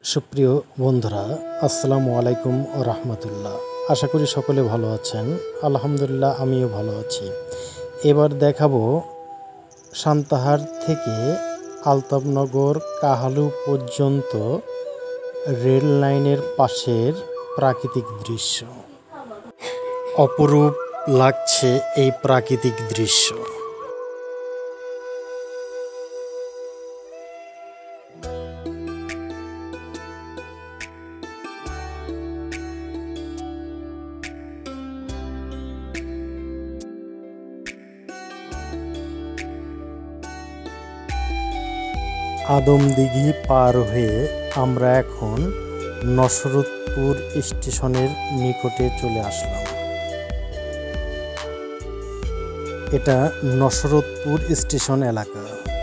সুপ্রিয় বন্ধুরা, আসসালামু আলাইকুম ও রহমতুল্লাহ। আশা করি সকলে ভালো আছেন। আলহামদুলিল্লাহ, আমিও ভালো আছি। এবার দেখাবো সান্তাহার থেকে আলতাবনগর কাহালু পর্যন্ত রেল লাইনের পাশের প্রাকৃতিক দৃশ্য। অপরূপ লাগছে এই প্রাকৃতিক দৃশ্য। আদমদিঘি পার হয়ে আমরা এখন নসরতপুর স্টেশনের নিকটে চলে আসলাম। এটা নসরতপুর স্টেশন এলাকা।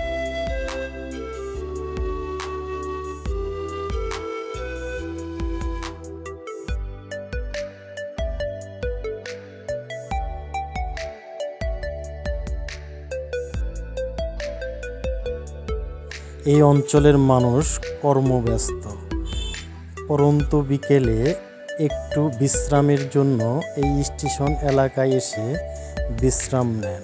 এই অঞ্চলের মানুষ কর্মব্যস্ত, পরন্তু বিকেলে একটু বিশ্রামের জন্য এই স্টেশন এলাকায় এসে বিশ্রাম নেন।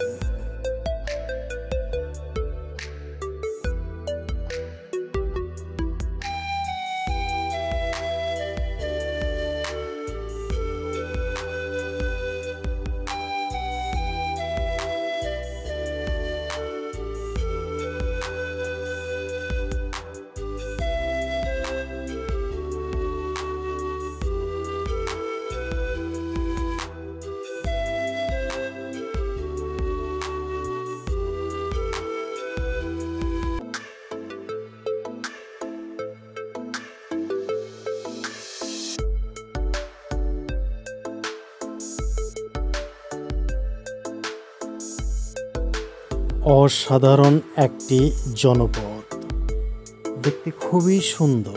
অসাধারণ একটি জনপদ, দেখতে খুবই সুন্দর।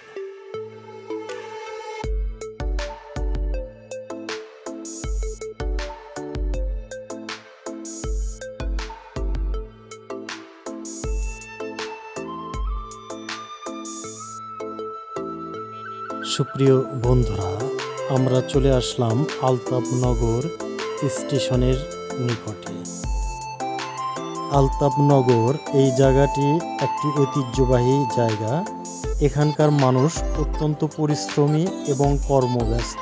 সুপ্রিয় বন্ধুরা, আমরা চলে আসলাম আলতাবনগর স্টেশনের নিকটে। আলতাবনগর এই জায়গাটি একটি ঐতিহ্যবাহী জায়গা। এখানকার মানুষ অত্যন্ত পরিশ্রমী এবং কর্মব্যস্ত।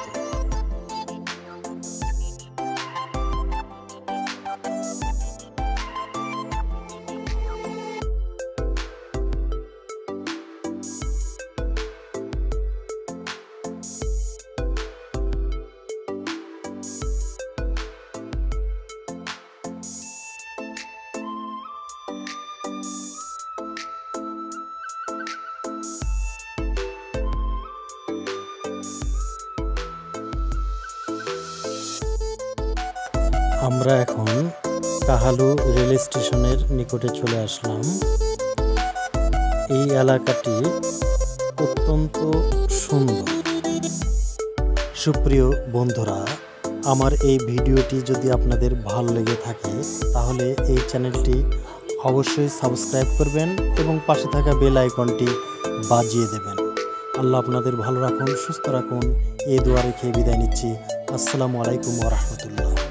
আমরা এখন কাহালু রেল স্টেশনের নিকটে চলে আসলাম। এই এলাকাটি অত্যন্ত সুন্দর। সুপ্রিয় বন্ধুরা, আমার এই ভিডিওটি যদি আপনাদের ভালো লেগে থাকে তাহলে এই চ্যানেলটি অবশ্যই সাবস্ক্রাইব করবেন এবং পাশে থাকা বেল আইকনটি বাজিয়ে দেবেন। আল্লাহ আপনাদের ভালো রাখুন, সুস্থ রাখুন। এই দোয়া রেখে বিদায় নিচ্ছি। আসসালামু আলাইকুম ওয়া রাহমাতুল্লাহ।